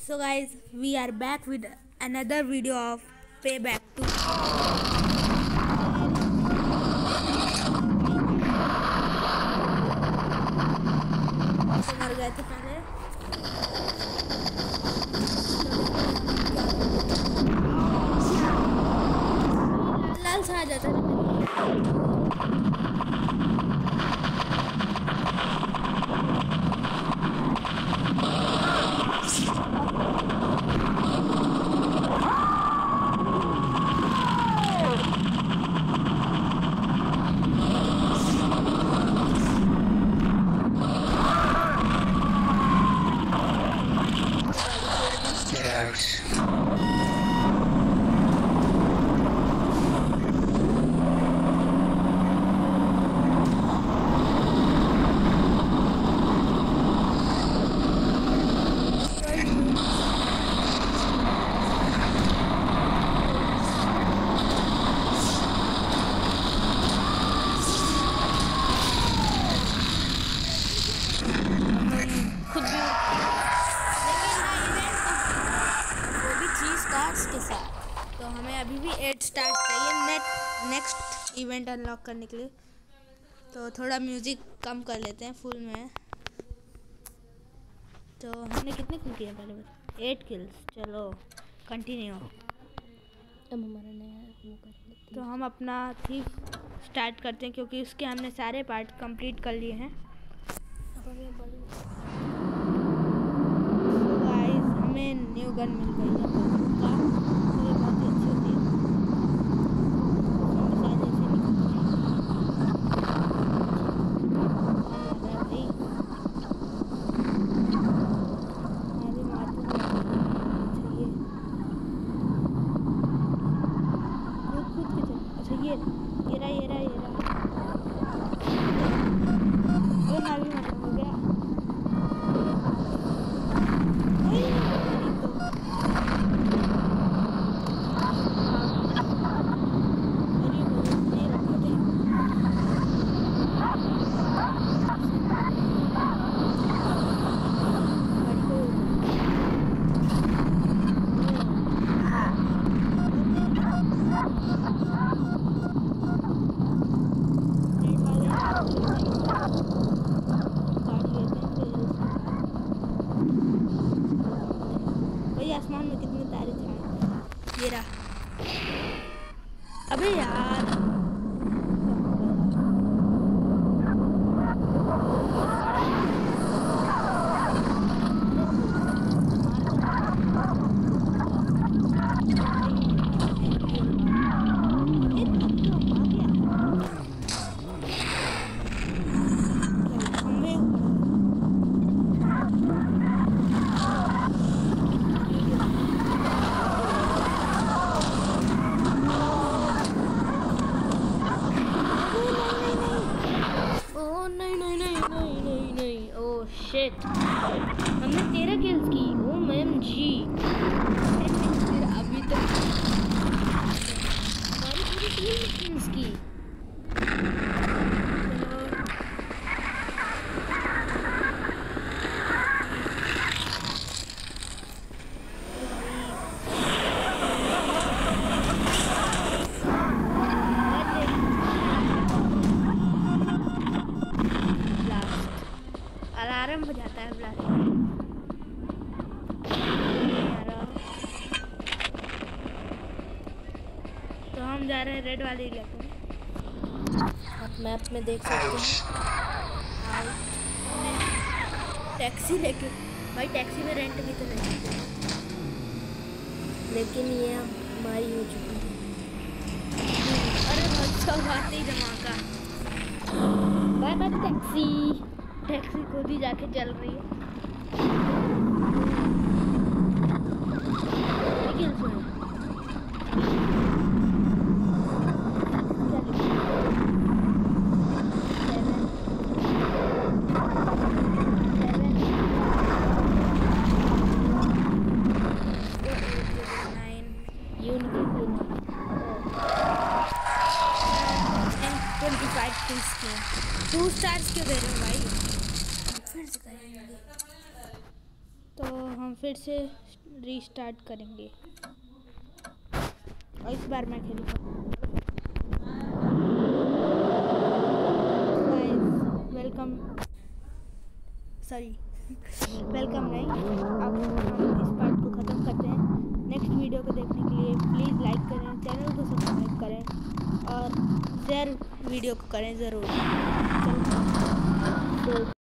So guys, we are back with another video of Payback 2. तो मर गए थे पहले। लाल सा आ जाता है। के साथ तो हमें अभी भी 8 स्टार्स चाहिए नेक्स्ट इवेंट अनलॉक करने के लिए। तो थोड़ा म्यूजिक कम कर लेते हैं फुल में। तो हमने कितने किल किए पहले? 8 किल्स। चलो कंटिन्यू। अब हमारा नया वो कर लेते हैं। तो हम अपना थीफ स्टार्ट करते हैं क्योंकि उसके हमने सारे पार्ट कंप्लीट कर लिए हैं। तो गाइस हमें न्यू गन मिल गई है का, तो ये बहुत ही अच्छी होती है। ये रहा वो ना भी मतलब हो गया। आसमान में कितने तारे छाए। ये रहा। अबे यार शिट, हमने 13 किल्स की। OMG अभी तक हमारी पूरी टीम किल्स की। अलार्म हो जाता है ब्लास्ट। तो हम जा रहे हैं रेड वाले इलाके में। आप मैप में देख सकते हैं। टैक्सी लेके भाई, टैक्सी में रेंट भी तो नहीं, लेकिन ये हमारी हो चुकी है। अरे अच्छा बात ही धमाका। Bye bye taxi. टैक्सी खुद ही जाके चल रही है। टू स्टार्स क्यों दे रहे हो भाई? फिर से करेंगे। तो हम हम फिर से रीस्टार्ट करेंगे और इस बार मैं खेलूँगा। वेलकम, सॉरी वेलकम नहीं, अब हम इस पार्ट को ख़त्म करते हैं। नेक्स्ट वीडियो को देखने के लिए प्लीज़ लाइक करें, चैनल को सब्सक्राइब करें और शेयर वीडियो को करें ज़रूर।